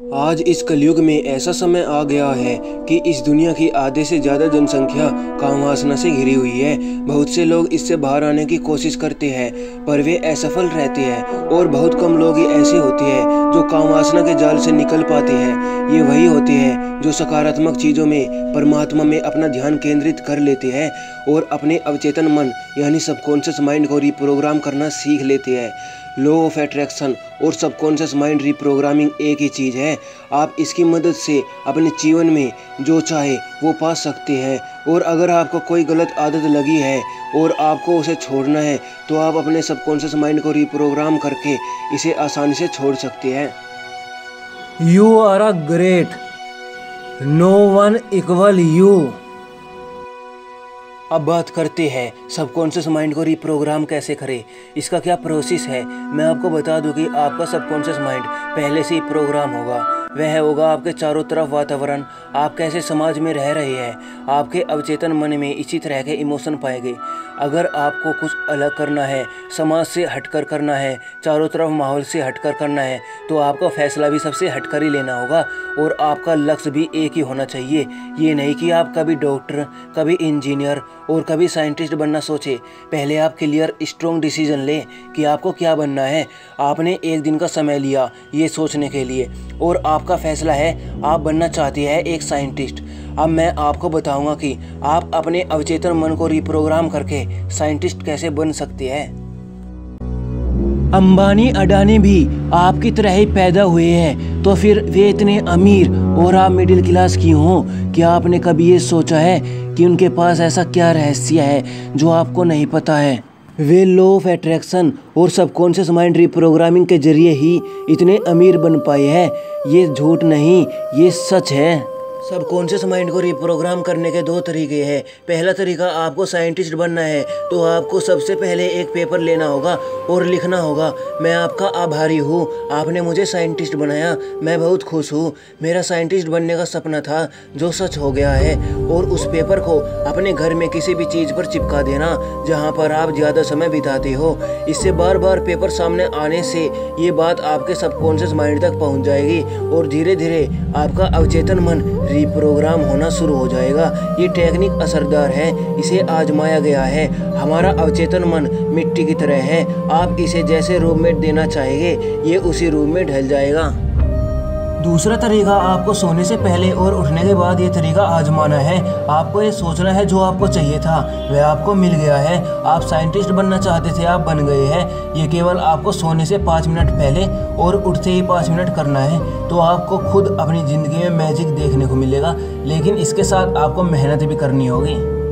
आज इस कलयुग में ऐसा समय आ गया है कि इस दुनिया की आधे से ज़्यादा जनसंख्या काम वासना से घिरी हुई है। बहुत से लोग इससे बाहर आने की कोशिश करते हैं पर वे असफल रहते हैं और बहुत कम लोग ही ऐसे होते हैं जो काम वासना के जाल से निकल पाते हैं। ये वही होते हैं जो सकारात्मक चीज़ों में, परमात्मा में अपना ध्यान केंद्रित कर लेते हैं और अपने अवचेतन मन यानी सबकॉन्शियस माइंड को रिप्रोग्राम करना सीख लेते हैं। लॉ ऑफ अट्रैक्शन और सबकॉन्शियस माइंड रिप्रोग्रामिंग एक ही चीज़ है। आप इसकी मदद से अपने जीवन में जो चाहे वो पा सकते हैं। और अगर आपको कोई गलत आदत लगी है और आपको उसे छोड़ना है तो आप अपने सबकॉन्शियस माइंड को रिप्रोग्राम करके इसे आसानी से छोड़ सकते हैं। You are a great, no one equal you. अब बात करते हैं सबकॉन्शियस माइंड को रिप्रोग्राम कैसे करें, इसका क्या प्रोसेस है। मैं आपको बता दूं कि आपका सबकॉन्शियस माइंड पहले से ही प्रोग्राम होगा। वह होगा आपके चारों तरफ वातावरण, आप कैसे समाज में रह रहे हैं, आपके अवचेतन मन में इसी तरह के इमोशन पाएंगे। अगर आपको कुछ अलग करना है, समाज से हटकर करना है, चारों तरफ माहौल से हटकर करना है तो आपका फैसला भी सबसे हटकर ही लेना होगा और आपका लक्ष्य भी एक ही होना चाहिए। ये नहीं कि आप कभी डॉक्टर, कभी इंजीनियर और कभी साइंटिस्ट बनना सोचे। पहले आप क्लियर स्ट्रॉन्ग डिसीजन लें कि आपको क्या बनना है। आपने एक दिन का समय लिया ये सोचने के लिए और आपका फैसला है आप बनना चाहते हैं एक साइंटिस्ट। अब मैं आपको बताऊंगा कि आप अपने अवचेतन मन को रिप्रोग्राम करके साइंटिस्ट कैसे बन सकते हैं। अंबानी अडानी भी आपकी तरह ही पैदा हुए हैं तो फिर वे इतने अमीर और आप मिडिल क्लास क्यों हो? क्या आपने कभी ये सोचा है कि उनके पास ऐसा क्या रहस्य है जो आपको नहीं पता है? वे लॉ ऑफ अट्रैक्शन और सबकॉन्शियस माइंड रिप्रोग्रामिंग के जरिए ही इतने अमीर बन पाए हैं। ये झूठ नहीं, ये सच है। सबकॉन्शियस माइंड को रिप्रोग्राम करने के दो तरीके हैं। पहला तरीका, आपको साइंटिस्ट बनना है तो आपको सबसे पहले एक पेपर लेना होगा और लिखना होगा, मैं आपका आभारी हूँ, आपने मुझे साइंटिस्ट बनाया, मैं बहुत खुश हूँ, मेरा साइंटिस्ट बनने का सपना था जो सच हो गया है। और उस पेपर को अपने घर में किसी भी चीज़ पर चिपका देना जहाँ पर आप ज़्यादा समय बिताते हो। इससे बार बार पेपर सामने आने से ये बात आपके सबकॉन्शियस माइंड तक पहुँच जाएगी और धीरे धीरे आपका अवचेतन मन रिप्रोग्राम होना शुरू हो जाएगा। ये टेक्निक असरदार है, इसे आजमाया गया है। हमारा अवचेतन मन मिट्टी की तरह है, आप इसे जैसे रूप में देना चाहेंगे ये उसी रूप में ढल जाएगा। दूसरा तरीका, आपको सोने से पहले और उठने के बाद ये तरीका आजमाना है। आपको ये सोचना है जो आपको चाहिए था वह आपको मिल गया है। आप साइंटिस्ट बनना चाहते थे, आप बन गए हैं। ये केवल आपको सोने से 5 मिनट पहले और उठते ही 5 मिनट करना है तो आपको खुद अपनी ज़िंदगी में मैजिक देखने को मिलेगा। लेकिन इसके साथ आपको मेहनत भी करनी होगी।